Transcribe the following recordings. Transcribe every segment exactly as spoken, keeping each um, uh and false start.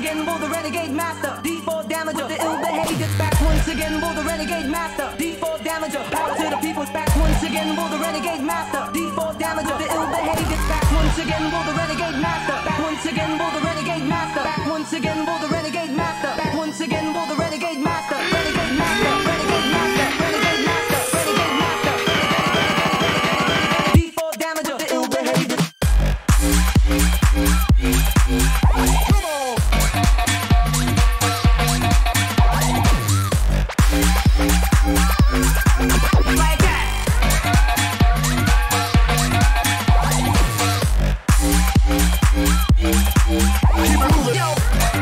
again will the Renegade Master. D four damager, the ill behavior. Back once again will the Renegade Master. D four damager, power to the people's back once again will the Renegade Master. D four damager, the ill behavior. Back once again will the Renegade Master. Back once again will the Renegade Master. Back once again will the Renegade Master. Back once again will the Renegade Master. Renegade Master, Renegade Master, Renegade Master, Renegade Master. D four damager, the ill behavior. Like that. Keep moving. Yo.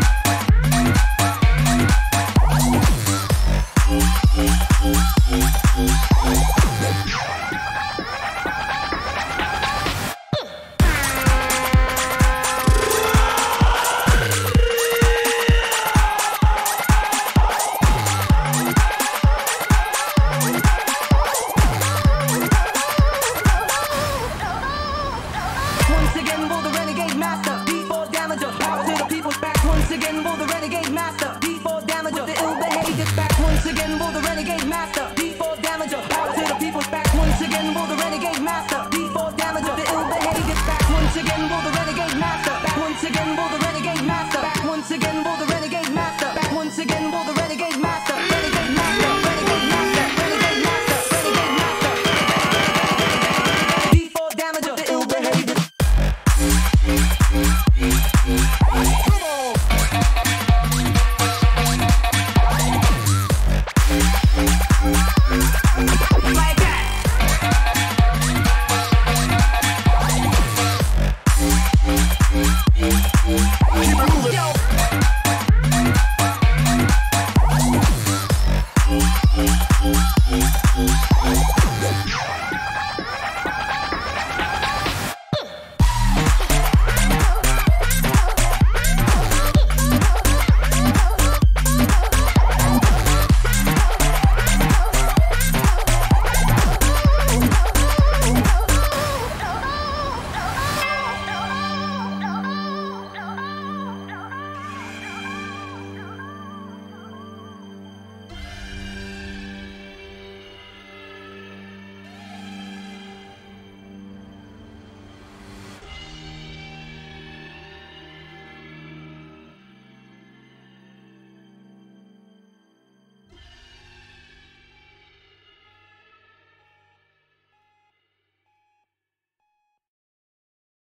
Once again will the Renegade Master. D four damager, power to the people's back. Once again will the Renegade Master. D four damager, the ill behavior. Back once again will the Renegade Master. D four damager, power to the people's back. Once again will the Renegade Master. D four damager, the ill behavior. Back once again will the Renegade Master. Back once again will the